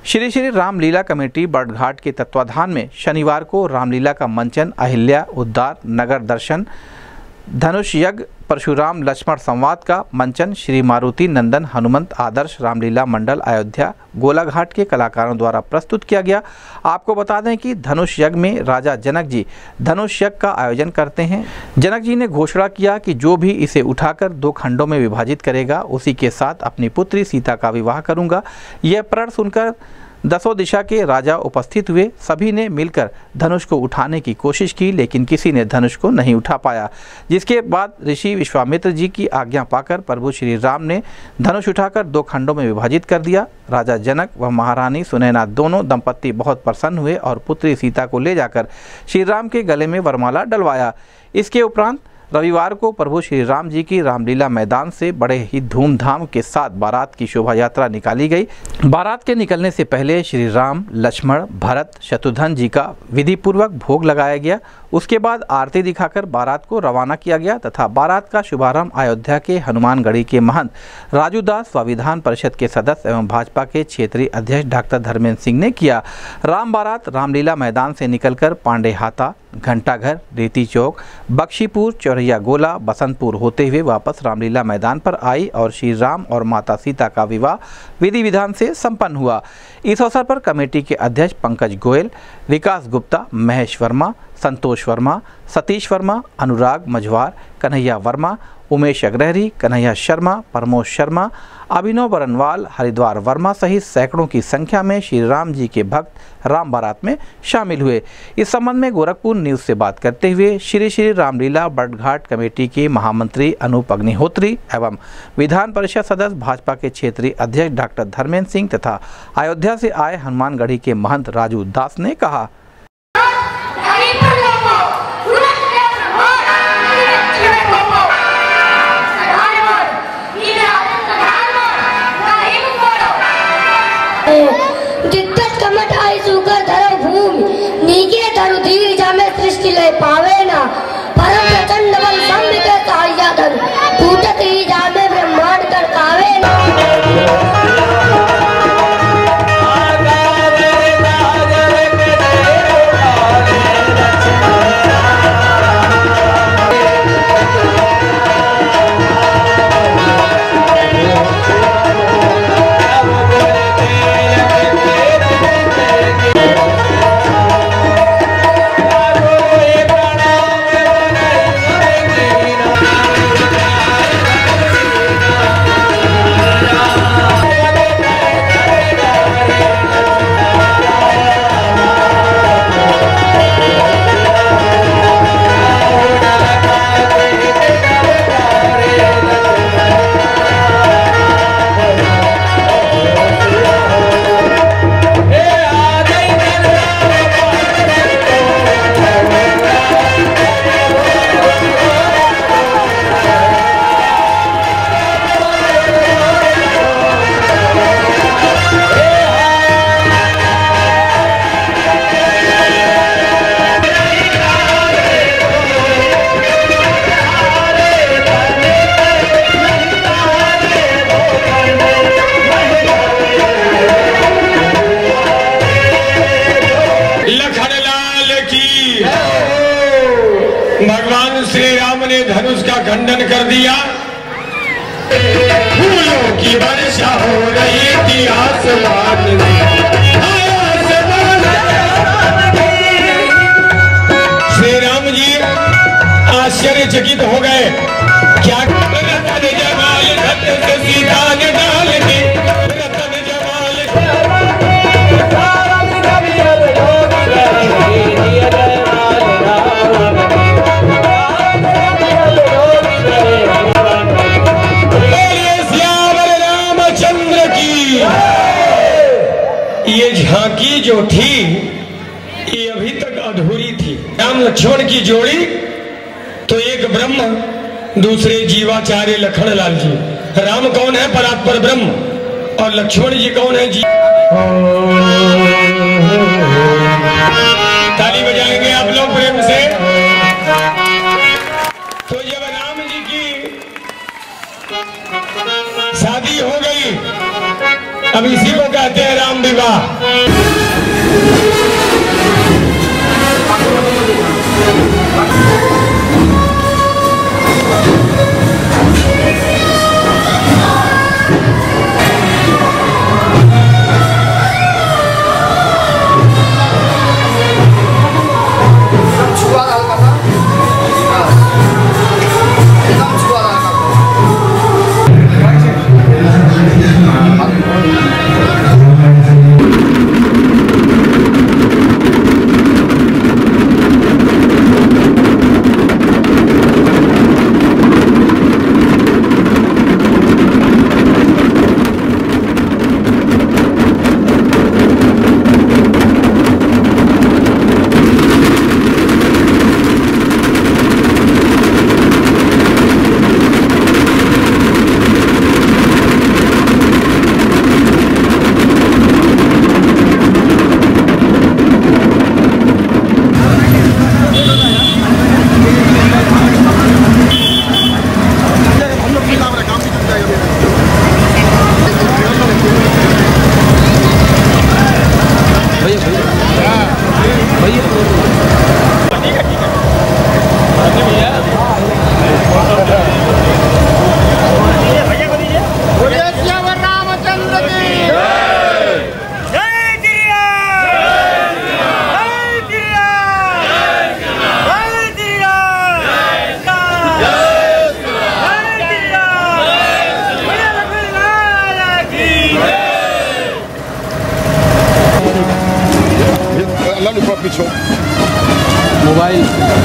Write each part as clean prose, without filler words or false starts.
Shri Shri Ramlila committee Badghat के तत्वाधान में शनिवार को रामलीला का मंचन, अहिल्या उद्धार, नगर दर्शन, धनुष यज्ञ, परशुराम लक्ष्मण संवाद का मंचन श्री मारुति नंदन हनुमंत आदर्श रामलीला मंडल अयोध्या गोलाघाट के कलाकारों द्वारा प्रस्तुत किया गया। आपको बता दें कि धनुष यज्ञ में राजा जनक जी धनुष यज्ञ का आयोजन करते हैं। जनक जी ने घोषणा किया कि जो भी इसे उठाकर 2 खंडों में विभाजित करेगा उसी के साथ अपनी पुत्री सीता का विवाह करूंगा। यह प्रण सुनकर 10 दिशा के राजा उपस्थित हुए। सभी ने मिलकर धनुष को उठाने की कोशिश की, लेकिन किसी ने धनुष को नहीं उठा पाया, जिसके बाद ऋषि विश्वामित्र जी की आज्ञा पाकर प्रभु श्री राम ने धनुष उठाकर 2 खंडों में विभाजित कर दिया। राजा जनक व महारानी सुनैना दोनों दंपत्ति बहुत प्रसन्न हुए और पुत्री सीता को ले जाकर श्री राम के गले में वरमाला डलवाया। इसके उपरांत रविवार को प्रभु श्री राम जी की रामलीला मैदान से बड़े ही धूमधाम के साथ बारात की शोभा यात्रा निकाली गई। बारात के निकलने से पहले श्री राम, लक्ष्मण, भरत, शत्रुघ्न जी का विधि पूर्वक भोग लगाया गया। उसके बाद आरती दिखाकर बारात को रवाना किया गया तथा बारात का शुभारंभ अयोध्या के हनुमानगढ़ी के महंत राजू दास व विधान परिषद के सदस्य एवं भाजपा के क्षेत्रीय अध्यक्ष डॉक्टर धर्मेंद्र सिंह ने किया। राम बारात रामलीला मैदान से निकलकर पांडे हाता, घंटाघर, रीति चौक, बख्शीपुर, चौरैया गोला, बसंतपुर होते हुए वापस रामलीला मैदान पर आई और श्री राम और माता सीता का विवाह विधि विधान से संपन्न हुआ। इस अवसर पर कमेटी के अध्यक्ष पंकज गोयल, विकास गुप्ता, महेश वर्मा, संतोष वर्मा, सतीश वर्मा, अनुराग मझवार, कन्हैया वर्मा, उमेश अग्रहरी, कन्हैया शर्मा, प्रमोद शर्मा, अभिनव बरनवाल, हरिद्वार वर्मा सहित सैकड़ों की संख्या में श्री राम जी के भक्त राम बारात में शामिल हुए। इस संबंध में गोरखपुर न्यूज से बात करते हुए श्री श्री रामलीला बड़घाट कमेटी के महामंत्री अनूप अग्निहोत्री एवं विधान परिषद सदस्य भाजपा के क्षेत्रीय अध्यक्ष डॉक्टर धर्मेंद्र सिंह तथा अयोध्या से आए हनुमानगढ़ी के महंत राजू दास ने कहा, दिक्कत कमट आई सुकर धरो भूमि नीके धरु धीर जामे सृष्टि ले पावे ना परम प्रचंड बल संग के सहाया धरु टूटत ही जामे ब्रह्मांड कर पावे ना। भगवान श्री राम ने धनुष का खंडन कर दिया। फूलों की वर्षा हो रही थी आसमान में, श्री राम जी आश्चर्यचकित हो गए। क्या रतन जमाल रत से सीता ने डाल दी, रतन जमाल ये झांकी जो थी ये अभी तक अधूरी थी। राम लक्ष्मण की जोड़ी तो एक ब्रह्म, दूसरे जीवाचार्य लखन लाल जी। राम कौन है? परात्पर ब्रह्म। और लक्ष्मण जी कौन है? जी ताली बजाएंगे आप लोग प्रेम से। तो जब राम जी की शादी हो गई, अब इसी को कहते हैं राम विवाह। मोबाइल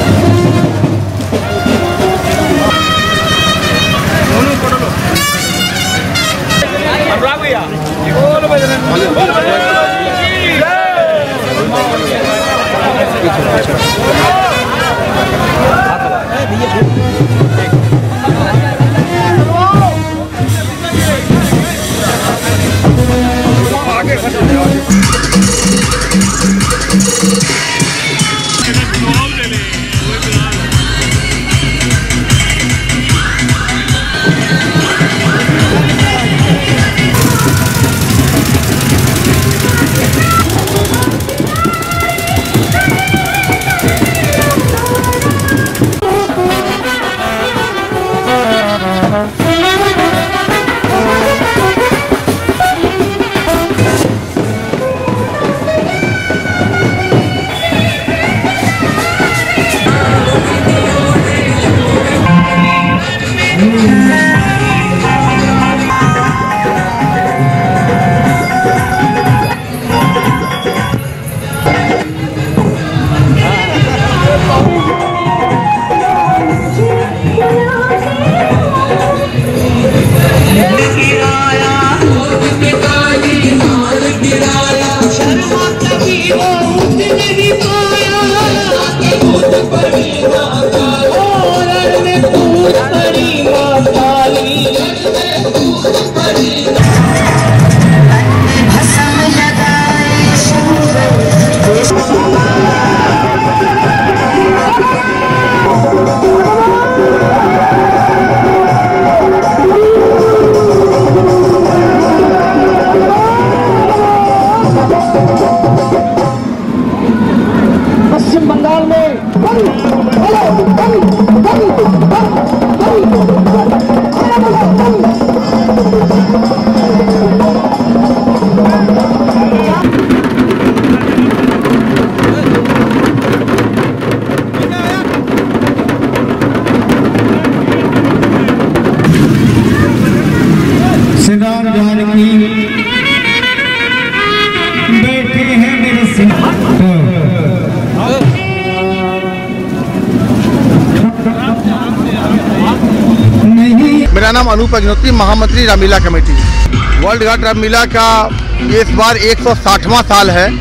मेरा नाम अनूप अग्निहोत्री, महामंत्री रामलीला कमेटी। वर्ल्ड घाट रामलीला का इस बार 160वां साल है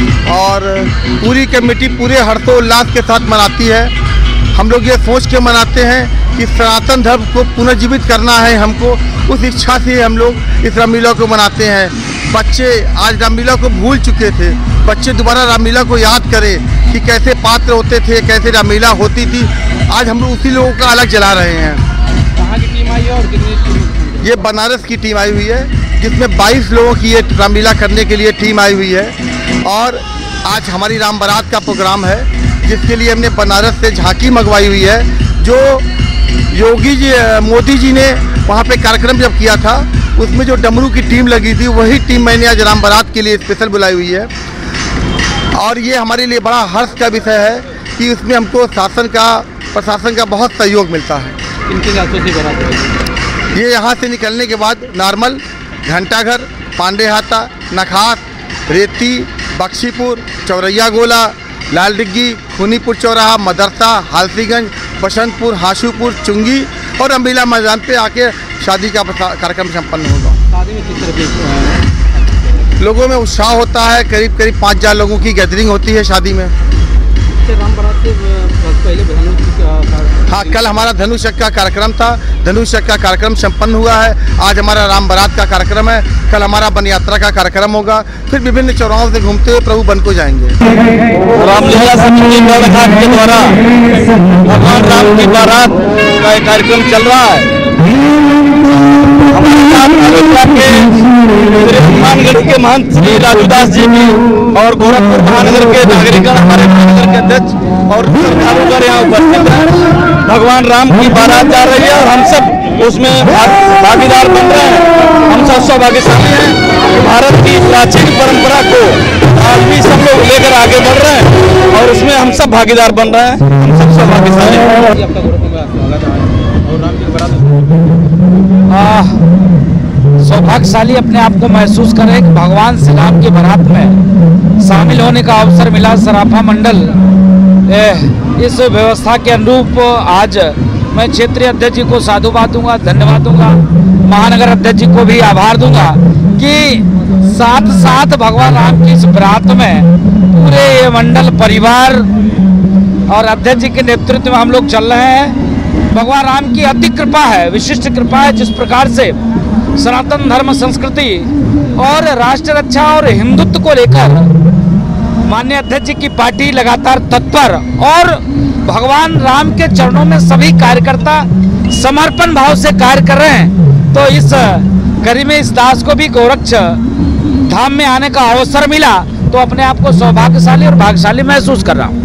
और पूरी कमेटी पूरे हर्षोल्लास के साथ मनाती है। हम लोग ये सोच के मनाते हैं कि सनातन धर्म को पुनर्जीवित करना है हमको, उस इच्छा से हम लोग इस रामलीला को मनाते हैं। बच्चे आज रामलीला को भूल चुके थे, बच्चे दोबारा रामलीला को याद करें कि कैसे पात्र होते थे, कैसे रामलीला होती थी। आज हम लोग उसी लोगों का अलग जला रहे हैं। कहाँ की टीम आई है और कितनी? ये बनारस की टीम आई हुई है जिसमें 22 लोगों की ये रामलीला करने के लिए टीम आई हुई है। और आज हमारी राम बारात का प्रोग्राम है, जिसके लिए हमने बनारस से झांकी मंगवाई हुई है। जो योगी जी मोदी जी ने वहाँ पे कार्यक्रम जब किया था, उसमें जो डमरू की टीम लगी थी, वही टीम मैंने आज राम बारात के लिए स्पेशल बुलाई हुई है। और ये हमारे लिए बड़ा हर्ष का विषय है कि उसमें हमको प्रशासन का बहुत सहयोग मिलता है। किन रास्तों से बारात है? ये यहाँ से निकलने के बाद नॉर्मल, घंटाघर, पांडेहाता, नखास, रेती, बख्शीपुर, चौरैया गोला, लाल डिग्गी, खूनीपुर चौराहा, मदरसा, हालसीगंज, बसंतपुर, हाशुपुर, चुंगी और अम्बिला मैदान पे आके शादी का कार्यक्रम संपन्न होगा। शादी में किस तरह के लोगों में उत्साह होता है। करीब 5,000 लोगों की गैदरिंग होती है शादी में। राम बारात से पहले हाँ, कल हमारा धनुष यज्ञ का कार्यक्रम था। धनुष यज्ञ का कार्यक्रम संपन्न हुआ है। आज हमारा राम बारात का कार्यक्रम है। कल हमारा वन यात्रा का कार्यक्रम होगा। फिर विभिन्न चौराहों से घूमते हुए प्रभु वन को जाएंगे। रामलीला समिति बारात के द्वारा भगवान राम की बारात का कार्यक्रम चल रहा है। हनुमानगढ़ के महंत श्री राजूदास जी की और गोरखपुर महानगर के नागरिकगण, हमारे महानगर के अध्यक्ष और श्रद्धालुगण यहाँ उपस्थित हैं। भगवान राम की बारात जा रही है और हम सब उसमें भागीदार बन रहे हैं। हम सब सौभाग्यशाली हैं। भारत की प्राचीन परंपरा को आज भी सब लोग लेकर आगे बढ़ रहे हैं और उसमें हम सब भागीदार बन रहे हैं। हम सब सौभाग्यशाली सौभाग्यशाली अपने आप को महसूस करें कि भगवान श्री राम की बारात में शामिल होने का अवसर मिला। सराफा मंडल इस व्यवस्था के अनुरूप आज मैं क्षेत्रीय अध्यक्ष जी को साधुवाद दूंगा, धन्यवाद दूंगा। महानगर अध्यक्ष जी को भी आभार दूंगा कि साथ साथ भगवान राम की इस बारात में पूरे ये मंडल परिवार और अध्यक्ष जी के नेतृत्व में हम लोग चल रहे हैं। भगवान राम की अति कृपा है, विशिष्ट कृपा है। जिस प्रकार से सनातन धर्म, संस्कृति और राष्ट्र रक्षा और हिंदुत्व को लेकर माननीय अध्यक्ष जी की पार्टी लगातार तत्पर और भगवान राम के चरणों में सभी कार्यकर्ता समर्पण भाव से कार्य कर रहे हैं, तो इस कड़ी में इस दास को भी गोरक्ष धाम में आने का अवसर मिला, तो अपने आप को सौभाग्यशाली और भाग्यशाली महसूस कर रहा हूँ।